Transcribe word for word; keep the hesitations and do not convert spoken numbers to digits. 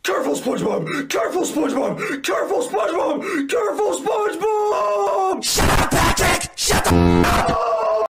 Careful, SpongeBob! Careful, SpongeBob! Careful, SpongeBob! Careful, SpongeBob! Shut up, Patrick! Shut the f*** up!